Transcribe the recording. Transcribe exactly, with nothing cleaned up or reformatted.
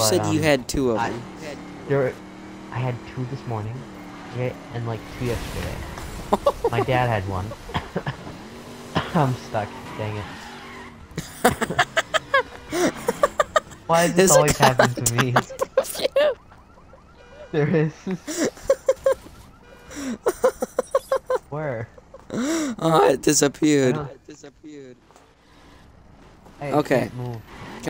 but, said um, you had two of I, them. there, I had two this morning, okay, and like two yesterday. My dad had one. I'm stuck. Dang it. Why does this There's a always guy happen on to me? top of you. There is. Where? Oh, it I disappeared. don't. It disappeared. Hey, I Okay. can't move.